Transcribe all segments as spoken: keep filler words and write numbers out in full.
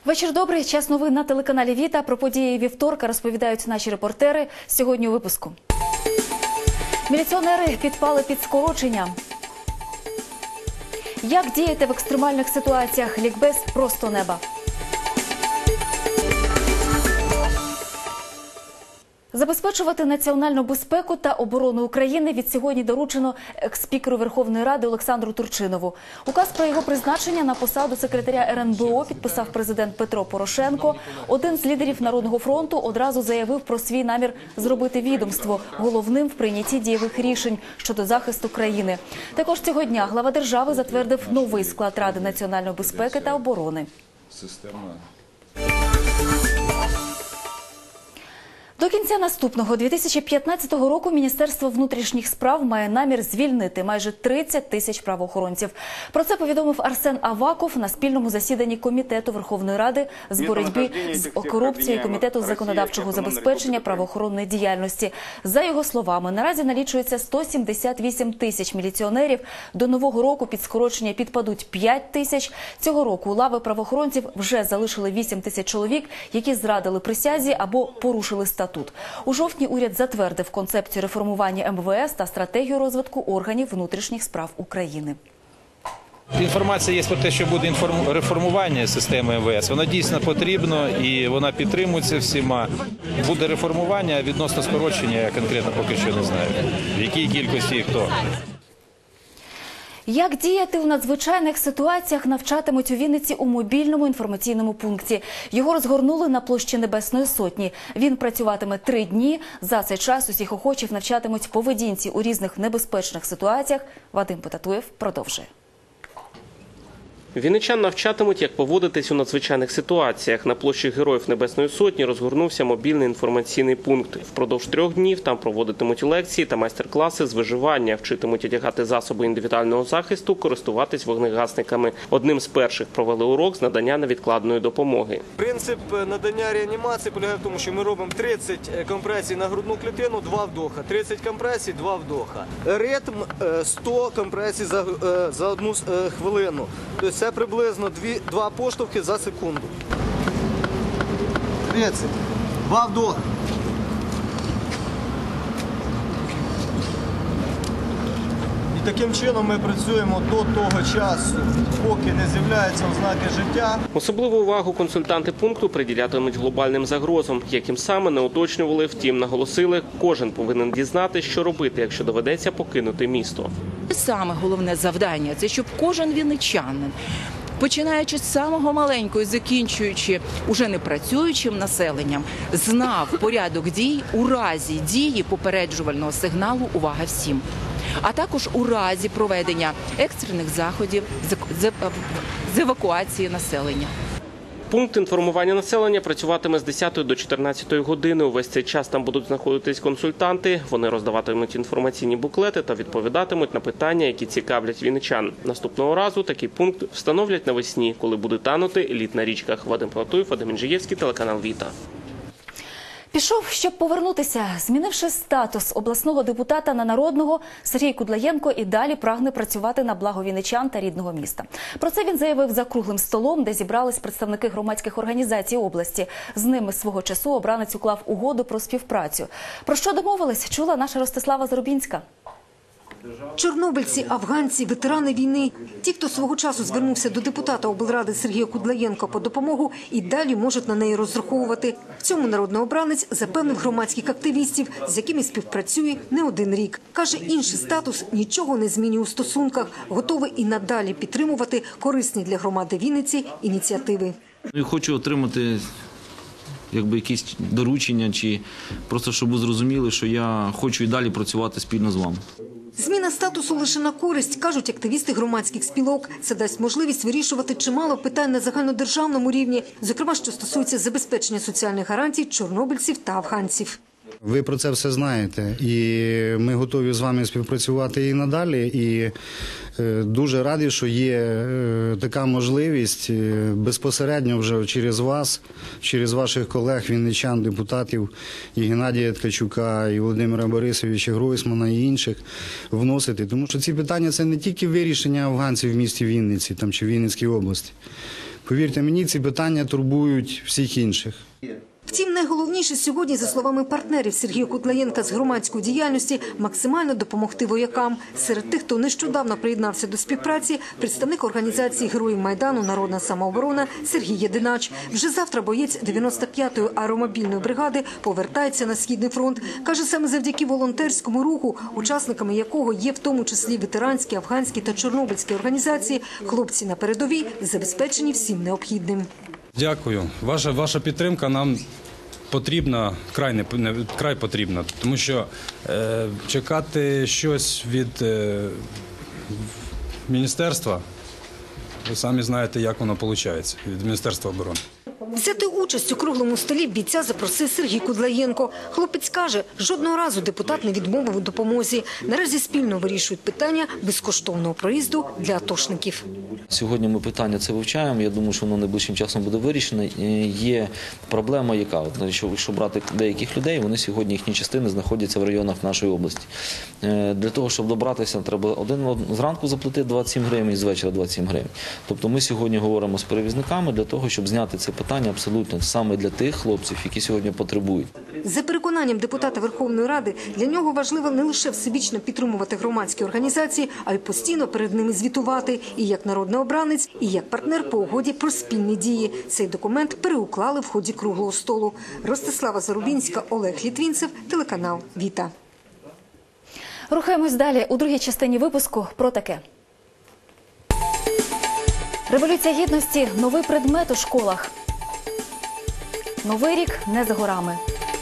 Вечір добрий. Час новин на телеканалі Віта. Про події вівторка розповідають наші репортери. Сьогодні у випуску. Міліціонери підпали під скорочення. Як діяти в екстремальних ситуаціях? Лікбез просто неба. Забезпечувати національну безпеку та оборону України від сьогодні доручено екс-спікеру Верховної Ради Олександру Турчинову. Указ про його призначення на посаду секретаря ер ен бе о підписав президент Петро Порошенко. Один з лідерів Народного фронту одразу заявив про свій намір зробити відомство головним в прийнятті дієвих рішень щодо захисту країни. Також цього дня глава держави затвердив новий склад Ради національної безпеки та оборони. До кінця наступного дві тисячі п'ятнадцятого року Міністерство внутрішніх справ має намір звільнити майже тридцять тисяч правоохоронців. Про це повідомив Арсен Аваков на спільному засіданні Комітету Верховної Ради з боротьби з корупцією Комітету законодавчого забезпечення правоохоронної діяльності. За його словами, наразі налічується сто сімдесят вісім тисяч міліціонерів. До нового року під скорочення підпадуть п'ять тисяч. Цього року у лави правоохоронців вже залишили вісім тисяч чоловік, які зрадили присязі або порушили статут. У жовтні уряд затвердив концепцію реформування ем ве ес та стратегію розвитку органів внутрішніх справ України. Інформація є про те, що буде реформування системи ем ве ес. Воно дійсно потрібно і вона підтримується всіма. Буде реформування, а відносно скорочення я конкретно поки що не знаю. В якій кількості і хто. Як діяти у надзвичайних ситуаціях, навчатимуть у Вінниці у мобільному інформаційному пункті. Його розгорнули на площі Небесної Сотні. Він працюватиме три дні. За цей час усіх охочих навчатимуть поведінці у різних небезпечних ситуаціях. Вадим Потатуєв продовжує. Вінничан навчатимуть, як поводитись у надзвичайних ситуаціях. На площі Героїв Небесної Сотні розгорнувся мобільний інформаційний пункт. Впродовж трьох днів там проводитимуть лекції та майстер-класи з виживання, вчитимуть одягати засоби індивідуального захисту, користуватись вогнегасниками. Одним з перших провели урок з надання невідкладної допомоги. Принцип надання реанімації полягає в тому, що ми робимо тридцять компресій на грудну клітину, два вдоха, тридцять компресій, два вдоха. Ритм сто компресій за, за одну хвилину. Тобто це приблизно два поштовхи за секунду. тридцять. Два вдоха. І таким чином ми працюємо до того часу, поки не з'являються ознаки життя. Особливу увагу консультанти пункту приділятимуть глобальним загрозам, яким саме не уточнювали, втім наголосили, кожен повинен дізнати, що робити, якщо доведеться покинути місто. Саме головне завдання – це щоб кожен вінничанин, починаючи з самого маленького і закінчуючи уже не працюючим населенням, знав порядок дій у разі дії попереджувального сигналу «Увага всім!», а також у разі проведення екстрених заходів з евакуації населення. Пункт інформування населення працюватиме з десятої до чотирнадцятої години. Увесь цей час там будуть знаходитись консультанти. Вони роздаватимуть інформаційні буклети та відповідатимуть на питання, які цікавлять вінничан. Наступного разу такий пункт встановлять навесні, коли буде танути лід на річках. Вадим Потатуєв, Вадим Інжиєвський, телеканал Віта. Пішов, щоб повернутися. Змінивши статус обласного депутата на народного, Сергій Кудлаєнко і далі прагне працювати на благо вінничан та рідного міста. Про це він заявив за круглим столом, де зібрались представники громадських організацій області. З ними свого часу обранець уклав угоду про співпрацю. Про що домовились, чула наша Ростислава Зарубінська. Чорнобильці, афганці, ветерани війни. Ті, хто свого часу звернувся до депутата облради Сергія Кудлаєнка по допомогу, і далі можуть на неї розраховувати. В цьому народний обранець запевнив громадських активістів, з якими співпрацює не один рік. Каже, інший статус нічого не змінює у стосунках, готовий і надалі підтримувати корисні для громади Вінниці ініціативи. Я хочу отримати якби якісь доручення, чи просто щоб ви зрозуміли, що я хочу і далі працювати спільно з вами. Зміна статусу лише на користь, кажуть активісти громадських спілок. Це дасть можливість вирішувати чимало питань на загальнодержавному рівні, зокрема, що стосується забезпечення соціальних гарантій чорнобильців та афганців. Ви про це все знаєте, і ми готові з вами співпрацювати і надалі, і дуже радий, що є така можливість безпосередньо вже через вас, через ваших колег, вінничан, депутатів, і Геннадія Ткачука, і Володимира Борисовича Гройсмана, і інших вносити. Тому що ці питання – це не тільки вирішення афганців в місті Вінниці там, чи в Вінницькій області. Повірте мені, ці питання турбують всіх інших. Втім, найголовніше сьогодні, за словами партнерів Сергія Кудлаєнка з громадської діяльності, максимально допомогти воякам. Серед тих, хто нещодавно приєднався до співпраці, представник організації Героїв Майдану «Народна самооборона» Сергій Єдинач. Вже завтра боєць дев'яносто п'ятої аеромобільної бригади повертається на Східний фронт. Каже, саме завдяки волонтерському руху, учасниками якого є в тому числі ветеранські, афганські та чорнобильські організації, хлопці на передовій забезпечені всім необхідним. Дякую. Ваша, ваша підтримка нам потрібна, край, не, край потрібна, тому що е, чекати щось від е, міністерства, ви самі знаєте, як воно виходить, від Міністерства оборони. Взяти участь у круглому столі бійця запросив Сергій Кудлаєнко. Хлопець каже, жодного разу депутат не відмовив у допомозі. Наразі спільно вирішують питання безкоштовного проїзду для атошників. Сьогодні ми питання це вивчаємо, я думаю, що воно найближчим часом буде вирішено. Є проблема, яка, от, якщо брати деяких людей, вони сьогодні, їхні частини знаходяться в районах нашої області. Для того, щоб добратися, треба один зранку заплатити двадцять сім гривень і з вечора двадцять сім гривень. Тобто ми сьогодні говоримо з перевізниками для того, щоб зняти це питання абсолютно саме для тих хлопців, які сьогодні потребують. За переконанням депутата Верховної Ради, для нього важливо не лише всебічно підтримувати громадські організації, а й постійно перед ними звітувати і як народний обранець, і як партнер по угоді про спільні дії. Цей документ переуклали в ході круглого столу. Ростислава Зарубінська, Олег Літвінцев, телеканал «Віта». Рухаємось далі. У другій частині випуску про таке. Революція Гідності – новий предмет у школах. Новий рік не за горами.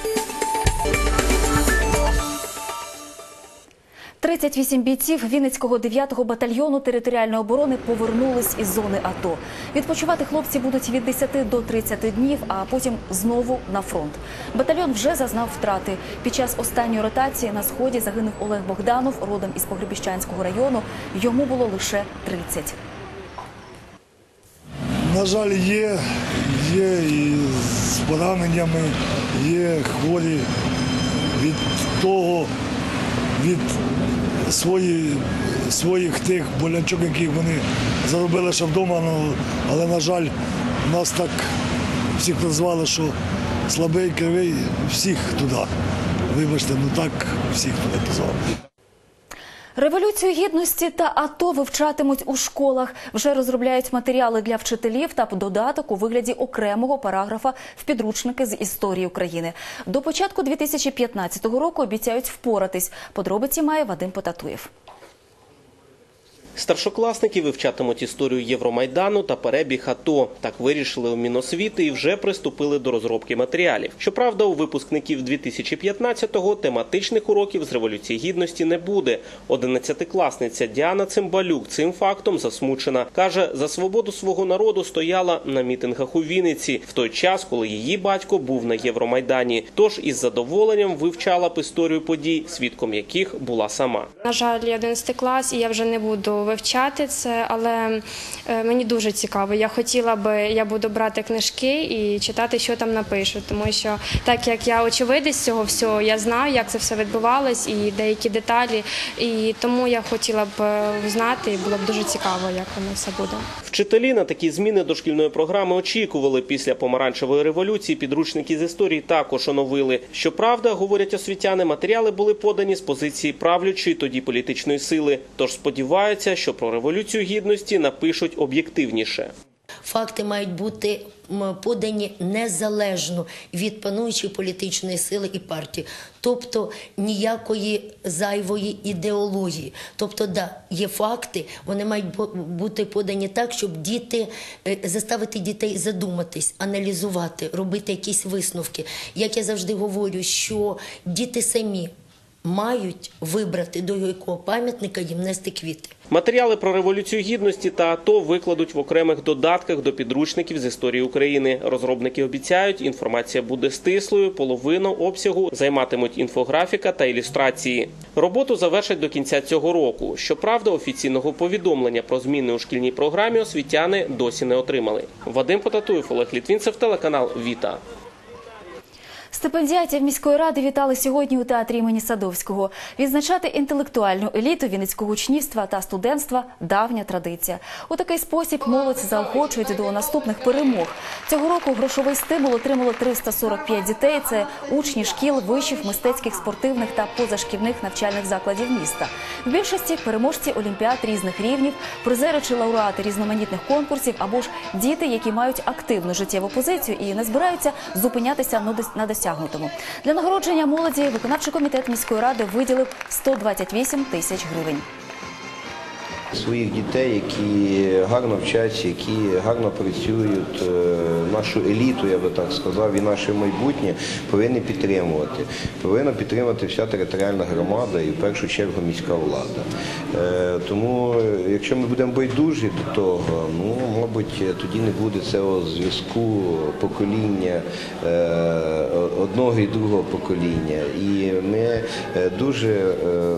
тридцять вісім бійців Вінницького дев'ятого батальйону територіальної оборони повернулись із зони АТО. Відпочивати хлопці будуть від десяти до тридцяти днів, а потім знову на фронт. Батальйон вже зазнав втрати. Під час останньої ротації на Сході загинув Олег Богданов, родом із Погребіщанського району. Йому було лише тридцять. На жаль, є, є і з пораненнями, є хворі від того, від свої, своїх тих болячок, яких вони заробили ще вдома, але, на жаль, нас так всіх назвали, що слабий, кривий, всіх туди. Вибачте, ну так всіх туди назвали. Революцію Гідності та АТО вивчатимуть у школах. Вже розробляють матеріали для вчителів та додаток у вигляді окремого параграфа в підручники з історії України. До початку дві тисячі п'ятнадцятого року обіцяють впоратись. Подробиці має Вадим Потатуєв. Старшокласники вивчатимуть історію Євромайдану та перебіг АТО. Так вирішили у Міносвіти і вже приступили до розробки матеріалів. Щоправда, у випускників дві тисячі п'ятнадцятого тематичних уроків з Революції Гідності не буде. Одинадцятикласниця Діана Цимбалюк цим фактом засмучена. Каже, за свободу свого народу стояла на мітингах у Вінниці, в той час, коли її батько був на Євромайдані. Тож із задоволенням вивчала б історію подій, свідком яких була сама. На жаль, я одинадцятий клас і я вже не буду вивчати це, але мені дуже цікаво. Я хотіла би, я буду брати книжки і читати, що там напишуть, тому що так як я очевидець цього всього, я знаю, як це все відбувалось і деякі деталі, і тому я хотіла б знати, і було б дуже цікаво, як воно все буде. Вчителі на такі зміни до шкільної програми очікували. Після помаранчевої революції підручники з історії також оновили. Щоправда, говорять освітяни, матеріали були подані з позиції правлячої тоді політичної сили, тож сподіваються, що про Революцію Гідності напишуть об'єктивніше. Факти мають бути подані незалежно від пануючої політичної сили і партії. Тобто ніякої зайвої ідеології. Тобто, да, є факти, вони мають бути подані так, щоб діти, заставити дітей задуматись, аналізувати, робити якісь висновки. Як я завжди говорю, що діти самі мають вибрати, до якого пам'ятника їм нести квіти. Матеріали про Революцію Гідності та АТО викладуть в окремих додатках до підручників з історії України. Розробники обіцяють, інформація буде стислою, половину обсягу займатимуть інфографіка та ілюстрації. Роботу завершать до кінця цього року. Щоправда, офіційного повідомлення про зміни у шкільній програмі освітяни досі не отримали. Вадим Потатуєв, Олег Літвінцев, телеканал «Віта». Стипендіатів міської ради вітали сьогодні у театрі імені Садовського. Відзначати інтелектуальну еліту вінницького учнівства та студентства – давня традиція. У такий спосіб молодь заохочують до наступних перемог. Цього року грошовий стимул отримало триста сорок п'ять дітей. Це учні шкіл, вишів, мистецьких, спортивних та позашкільних навчальних закладів міста. В більшості переможці олімпіад різних рівнів, призери чи лауреати різноманітних конкурсів або ж діти, які мають активну життєву позицію і не збираються зупинятися на досягнутому. Для нагородження молоді виконавчий комітет міської ради виділив сто двадцять вісім тисяч гривень. Своїх дітей, які гарно вчаться, які гарно працюють, нашу еліту, я би так сказав, і наше майбутнє повинні підтримувати. Повинна підтримувати вся територіальна громада і в першу чергу міська влада. Тому, якщо ми будемо байдужі до того, ну, мабуть, тоді не буде цього зв'язку покоління, одного і другого покоління. І ми дуже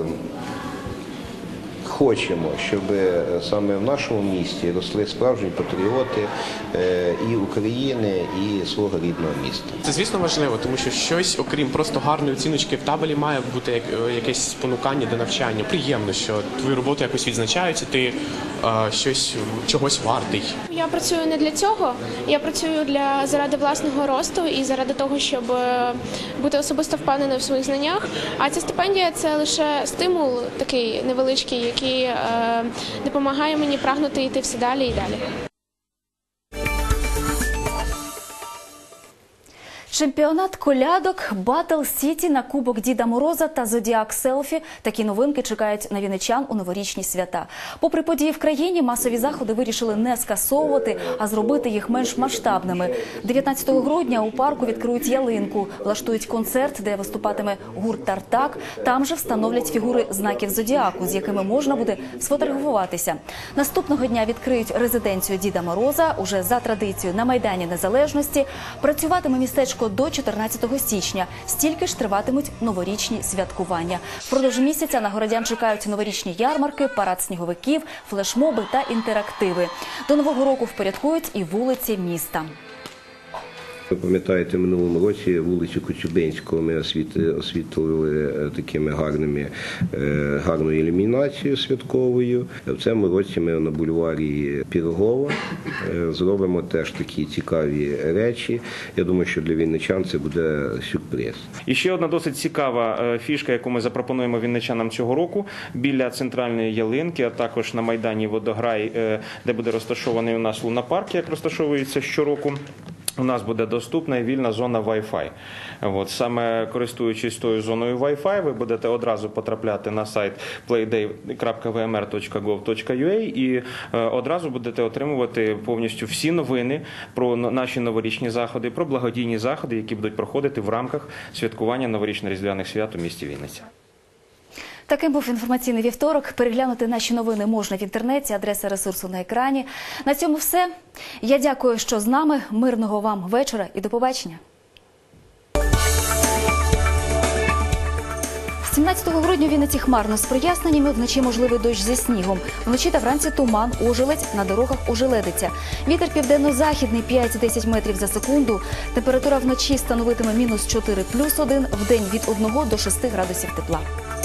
хочемо, щоб саме в нашому місті росли справжні патріоти і України, і свого рідного міста. Це, звісно, важливо, тому що щось, окрім просто гарної оціночки в табелі, має бути якесь спонукання до навчання. Приємно, що твою роботу якось відзначають, і ти е, щось, чогось вартий. Я працюю не для цього, я працюю для, заради власного росту і заради того, щоб бути особисто впевненою в своїх знаннях. А ця стипендія – це лише стимул такий невеличкий, який е, допомагає мені прагнути йти все далі і далі. Чемпіонат колядок, Батл Сіті на Кубок Діда Мороза та Зодіак Селфі – такі новинки чекають на вінничан у новорічні свята. Попри події в країні, масові заходи вирішили не скасовувати, а зробити їх менш масштабними. дев'ятнадцятого грудня у парку відкриють ялинку, влаштують концерт, де виступатиме гурт «Тартак». Там же встановлять фігури знаків Зодіаку, з якими можна буде сфотографуватися. Наступного дня відкриють резиденцію Діда Мороза. Уже за традицією на Майдані Незалежності працюватиме містечко до чотирнадцятого січня. Стільки ж триватимуть новорічні святкування. Впродовж місяця на городян чекають новорічні ярмарки, парад сніговиків, флешмоби та інтерактиви. До Нового року впорядкують і вулиці міста. Ви пам'ятаєте, в минулому році вулицю Коцюбинського ми освітлили такими гарними, гарною ілюмінацією святковою. В цьому році ми на бульварі Пірогова зробимо теж такі цікаві речі. Я думаю, що для вінничан це буде сюрприз. І ще одна досить цікава фішка, яку ми запропонуємо вінничанам цього року. Біля центральної ялинки, а також на Майдані Водограй, де буде розташований у нас лунапарк, як розташовується щороку. У нас буде доступна і вільна зона Wi-Fi. От, саме користуючись тою зоною Wi-Fi, ви будете одразу потрапляти на сайт плейдей крапка ве ем ер крапка гов крапка ю а і е, одразу будете отримувати повністю всі новини про наші новорічні заходи, про благодійні заходи, які будуть проходити в рамках святкування новорічно-різдвяних свят у місті Вінниця. Таким був інформаційний вівторок. Переглянути наші новини можна в інтернеті, адреса ресурсу на екрані. На цьому все. Я дякую, що з нами. Мирного вам вечора і до побачення. сімнадцятого грудня в Вінниці хмарно з проясненнями, вночі можливий дощ зі снігом. Вночі та вранці туман, ожеледь, на дорогах ожеледиться. Вітер південно-західний п'ять-десять метрів за секунду. Температура вночі становитиме мінус чотири плюс один, вдень від одного до шести градусів тепла.